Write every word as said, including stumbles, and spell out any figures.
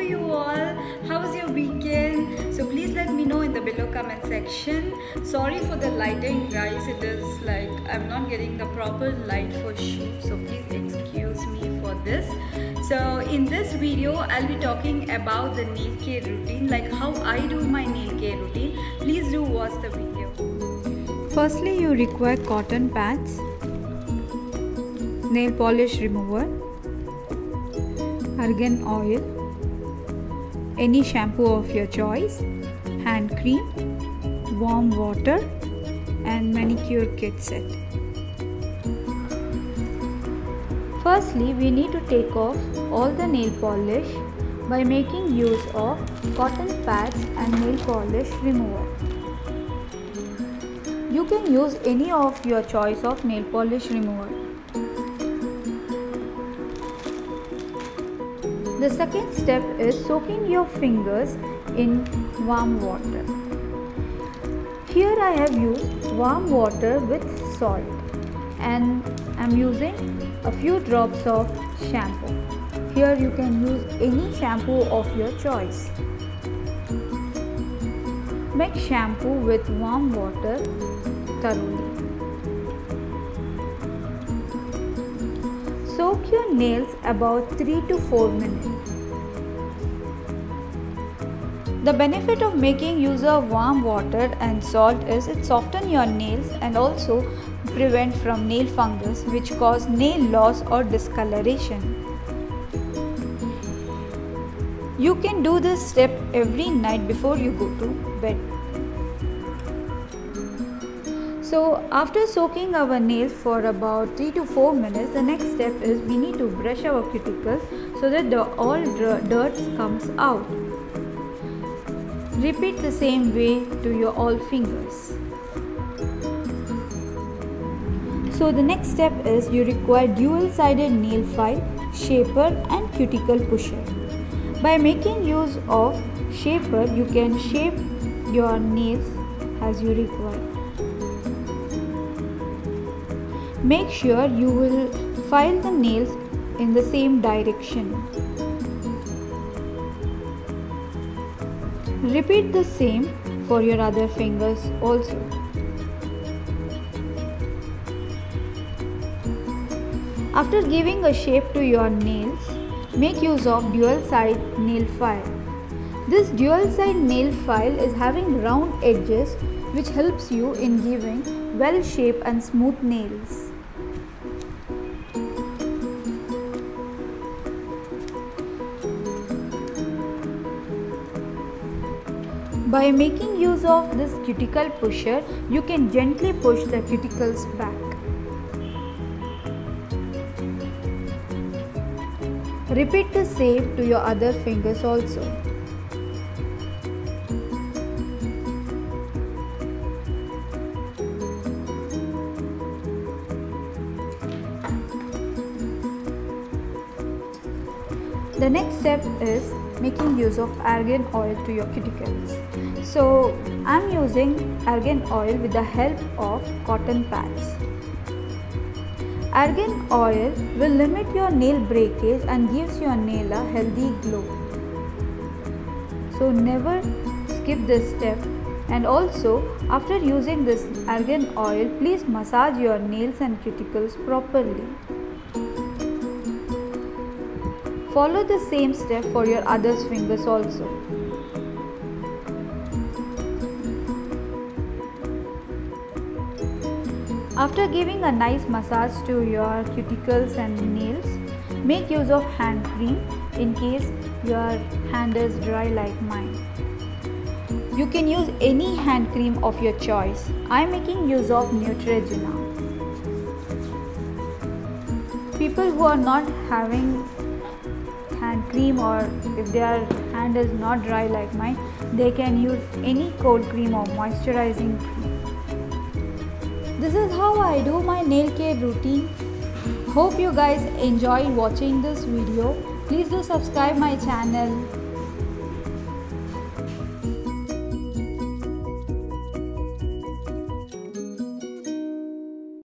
you all? How's your weekend? So please let me know in the below comment section. Sorry for the lighting guys, it is like I'm not getting the proper light for shoot, so please excuse me for this. So in this video I'll be talking about the nail care routine, like how I do my nail care routine. Please do watch the video. Firstly, you require cotton pads, nail polish remover, Argan Oil, any shampoo of your choice, hand cream, warm water and manicure kit set. Firstly, we need to take off all the nail polish by making use of cotton pads and nail polish remover. You can use any of your choice of nail polish remover. The second step is soaking your fingers in warm water. Here I have used warm water with salt and I am using a few drops of shampoo. Here you can use any shampoo of your choice. Mix shampoo with warm water thoroughly. Soak your nails about three to four minutes. The benefit of making use of warm water and salt is it softens your nails and also prevent from nail fungus which cause nail loss or discoloration. You can do this step every night before you go to bed. So after soaking our nails for about three to four minutes, the next step is we need to brush our cuticles so that the all dirt comes out. Repeat the same way to your all fingers. So the next step is you require dual-sided nail file, shaper and cuticle pusher. By making use of shaper, you can shape your nails as you require. Make sure you will file the nails in the same direction. Repeat the same for your other fingers also. After giving a shape to your nails, make use of dual side nail file. This dual side nail file is having round edges which helps you in giving well shaped and smooth nails. By making use of this cuticle pusher, you can gently push the cuticles back. Repeat the same to your other fingers also. The next step is making use of argan oil to your cuticles. So I am using argan oil with the help of cotton pads. Argan oil will limit your nail breakage and gives your nail a healthy glow. So never skip this step, and also after using this argan oil, please massage your nails and cuticles properly. Follow the same step for your other fingers also. After giving a nice massage to your cuticles and nails, make use of hand cream in case your hand is dry like mine. You can use any hand cream of your choice. I am making use of Neutrogena. People who are not having hand cream, or if their hand is not dry like mine, they can use any cold cream or moisturizing cream. This is how I do my nail care routine. Hope you guys enjoyed watching this video. Please do subscribe my channel.